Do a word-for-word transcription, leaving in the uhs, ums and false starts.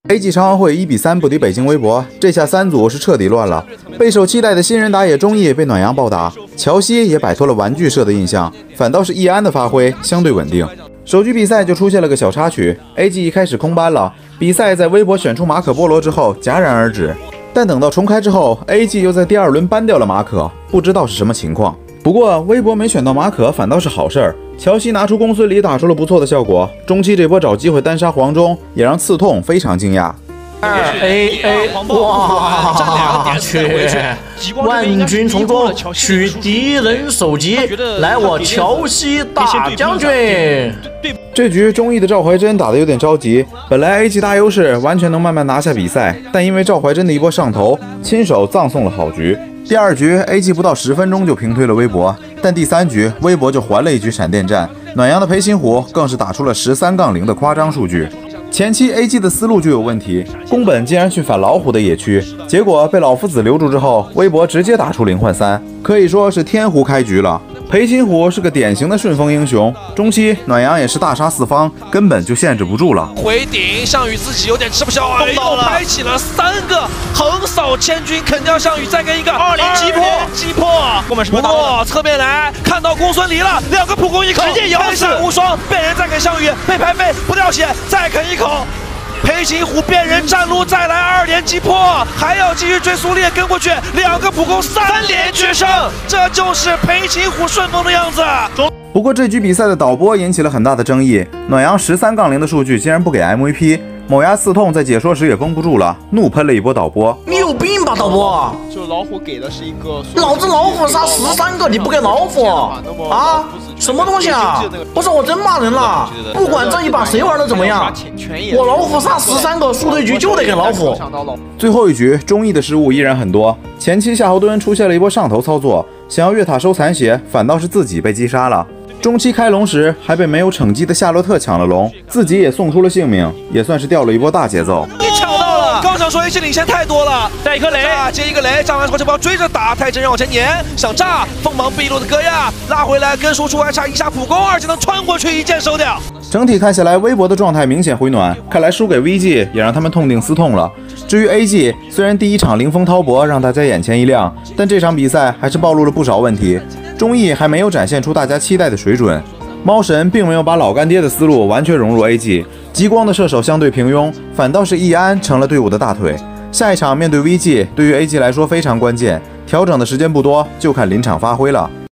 A G 常奥会一比三不敌北京微博，这下三组是彻底乱了。备受期待的新人打野中义被暖阳暴打，乔西也摆脱了玩具社的印象，反倒是易安的发挥相对稳定。首局比赛就出现了个小插曲 ，A G 一开始空班了，比赛在微博选出马可波罗之后戛然而止。但等到重开之后 ，A G 又在第二轮搬掉了马可，不知道是什么情况。不过微博没选到马可反倒是好事儿，乔西拿出公孙离打出了不错的效果，中期这波找机会单杀黄忠，也让刺痛非常惊讶。 二 A A 哇！去万军从中取敌人首级，来我乔西大将军。 这局中义的赵怀真打得有点着急，本来 A G 大优势，完全能慢慢拿下比赛，但因为赵怀真的一波上头，亲手葬送了好局。第二局 A G 不到十分钟就平推了微博，但第三局微博就还了一局闪电战，暖阳的裴擒虎更是打出了十三杠零的夸张数据。 前期 A G 的思路就有问题，宫本竟然去反老虎的野区，结果被老夫子留住之后，微博直接打出零换三，可以说是天胡开局了。裴擒虎是个典型的顺风英雄，中期暖阳也是大杀四方，根本就限制不住了。 回顶，项羽自己有点吃不消啊，动到了，开启了三个横扫千军，啃掉项羽，再跟一个二连击破，击破。不过侧面来看到公孙离了，两个普攻一口，直接摇死无双，被人再给项羽，被排废不掉血，再啃一口。 裴擒虎变人站撸，再来二连击破，还要继续追苏烈跟过去，两个普攻三连决胜，这就是裴擒虎顺风的样子。 不过这局比赛的导播引起了很大的争议，暖阳十三杠零的数据竟然不给 M V P， 某牙刺痛在解说时也绷不住了，怒喷了一波导播。 你有病吧，导播！ 就老虎给的是一个， 老子老虎杀十三个，你不给老虎啊？ 什么东西啊！不是我真骂人了，不管这一把谁玩的怎么样，我老虎杀十三个，输对局就得给老虎。 最后一局，中义的失误依然很多。前期夏侯惇出现了一波上头操作，想要越塔收残血，反倒是自己被击杀了。中期开龙时还被没有惩击的夏洛特抢了龙，自己也送出了性命，也算是掉了一波大节奏。 抢到了！刚想说 A G 领先太多了，带一颗雷，接一个雷，炸完之后这波追着打，太真让往前撵，想炸，锋芒毕露的戈亚拉回来，跟输出还差一下普攻，而且能穿过去一剑收掉。 整体看下来，微博的状态明显回暖，看来输给 V G 也让他们痛定思痛了。至于 A G， 虽然第一场零封滔博让大家眼前一亮，但这场比赛还是暴露了不少问题，中义还没有展现出大家期待的水准。 猫神并没有把老干爹的思路完全融入 A G， 极光的射手相对平庸，反倒是易安成了队伍的大腿。下一场面对 V G， 对于 A G 来说非常关键，调整的时间不多，就看临场发挥了。